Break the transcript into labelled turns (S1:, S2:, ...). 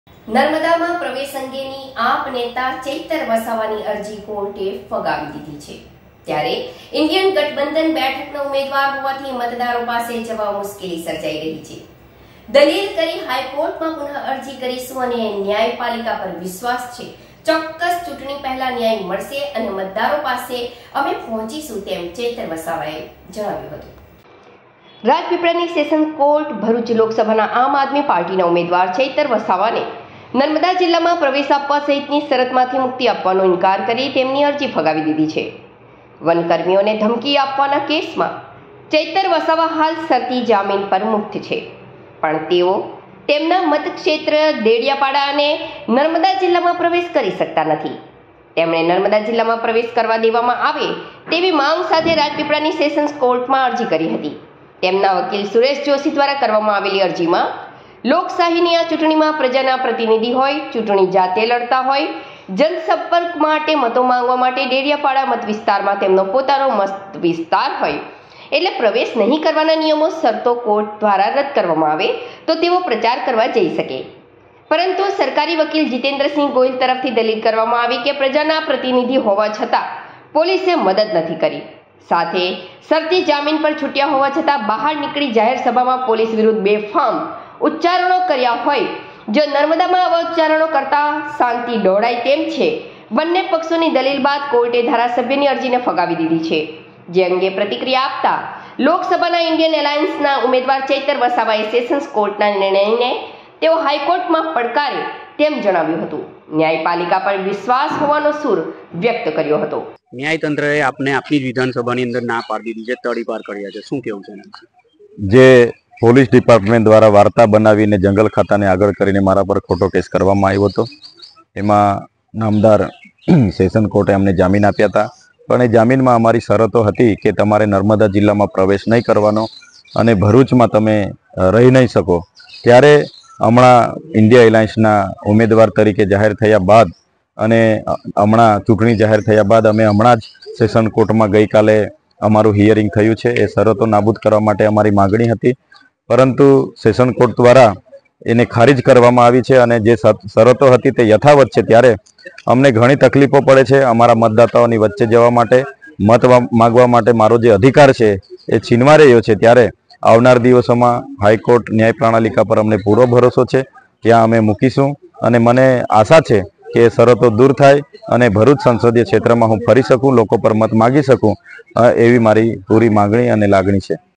S1: નર્મદામાં પ્રવેશ અંગેની આપ નેતા ચૈતર વસાવાની અરજી કોર્ટે ફગાવી દીધી છે। ત્યારે ઇન્ડિયન ગઠબંધન બેઠકના ઉમેદવાર હોવાથી મતદારો પાસે જવા મુશ્કેલી સર્જાઈ રહી છે। દલીલ કરી હાઈકોર્ટમાં પુનઃ અરજી કરીશું અને ન્યાયપાલિકા પર વિશ્વાસ છે। ચોક્કસ ચૂંટણી પહેલા ન્યાય મળશે અને મતદારો પાસે અમે પહોંચીશું તેમ ચૈતર વસાવાએ જણાવ્યું હતું। રાજપીપળાની સેશન કોર્ટ ભરૂચ લોકસભાના આમ આદમી પાર્ટીના ઉમેદવાર ચૈતર વસાવાને નર્મદા જિલ્લામાં પ્રવેશ આપવા સહિતની શરતમાંથી મુક્તિ આપવાનો ઇનકાર કરી તેમની અરજી ફગાવી દીધી છે। વનકર્મીઓને ધમકી આપવાના કેસમાં ચૈતર વસાવા હાલ શરતી જામીન પર મુક્ત છે, પણ તેઓ તેમના મતક્ષેત્ર દેડિયાપાડા અને નર્મદા જિલ્લામાં પ્રવેશ કરી શકતા નથી। તેમણે નર્મદા જિલ્લામાં પ્રવેશ કરવા દેવામાં આવે તેવી માંગ સાથે રાજપીપળાની સેશન્સ કોર્ટમાં અરજી કરી હતી। તેમના વકીલ સુરેશ જોશી દ્વારા કરવામાં આવેલી અરજીમાં લોકશાહીની આ ચૂંટણીમાં પ્રજાના પ્રતિનિધિ હોય, ચૂંટણી જાતે લડતા હોય, જનસંપર્ક માટે મતો માંગવા માટે ડેડિયાપાડા મત વિસ્તારમાં તેમનો પોતાનો મત વિસ્તાર હોય એટલે પ્રવેશ નહીં કરવાના નિયમો શરતો કોર્ટ દ્વારા રદ કરવામાં આવે તો તેઓ પ્રચાર કરવા જઈ શકે, પરંતુ સરકારી વકીલ જીતેન્દ્રસિંહ ગોહિલ તરફથી દલીલ કરવામાં આવી કે પ્રજાના પ્રતિનિધિ હોવા છતાં પોલીસે મદદ નથી કરી, સાથે શરતી જામીન પર છૂટ્યા હોવા છતાં બહાર નીકળી જાહેર સભામાં પોલીસ વિરુદ્ધ બેફામ ઉચ્ચારણો કર્યા હોય। જો નર્મદામાં આવા ઉચ્ચારણો કરતા શાંતિ દોડાય તેમ છે। બંને પક્ષોની દલીલ બાદ કોર્ટે ધારાસભ્યની અરજીને ફગાવી દીધી છે, જે અંગે પ્રતિક્રિયા આપતા લોકસભાના ઇન્ડિયન એલાયન્સના ઉમેદવાર ચૈતર વસાવાએ સેશન્સ કોર્ટના નિર્ણયને તેઓ હાઈકોર્ટમાં પડકારે તેમ જણાવ્યું હતું। ન્યાયપાલિકા પર વિશ્વાસ હોવાનો સૂર વ્યક્ત કર્યો હતો।
S2: ન્યાયતંત્રએ આપને આપની વિધાનસભાની અંદર ના પાડી દીધી છે, તડીપાર કર્યા છે, શું કહેવું છે?
S3: જે પોલીસ ડિપાર્ટમેન્ટ દ્વારા વાર્તા બનાવીને જંગલ ખાતાને આગળ કરીને મારા પર ખોટો કેસ કરવામાં આવ્યો હતો, એમાં નામદાર સેશન કોર્ટે અમને જામીન આપ્યા હતા, પણ એ જામીનમાં અમારી શરતો હતી કે તમારે નર્મદા જિલ્લામાં પ્રવેશ નહીં કરવાનો અને ભરૂચમાં તમે રહી નહીં શકો। ત્યારે હમણાં ઇન્ડિયા એલાયન્સના ઉમેદવાર તરીકે જાહેર થયા બાદ અને હમણાં ચૂંટણી જાહેર થયા બાદ અમે હમણાં જ સેશન કોર્ટમાં ગઈકાલે અમારું હિયરિંગ થયું છે। એ શરતો નાબૂદ કરવા માટે અમારી માગણી હતી, પરંતુ સેશન કોર્ટ દ્વારા એને ખારીજ કરવામાં આવી છે અને જે શરતો હતી તે યથાવત છે। ત્યારે અમને ઘણી તકલીફો પડે છે અમારા મતદાતાઓની વચ્ચે જવા માટે, મત માગવા માટે મારો જે અધિકાર છે એ છીનવા રહ્યો છે। ત્યારે આવનાર દિવસોમાં હાઈકોર્ટ ન્યાય પ્રણાલિકા પર અમને પૂરો ભરોસો છે, ત્યાં અમે મૂકીશું અને મને આશા છે કે શરતો દૂર થાય અને ભરૂચ સંસદીય ક્ષેત્રમાં હું ફરી શકું, લોકો પર મત માગી શકું, એવી મારી પૂરી માગણી અને લાગણી છે।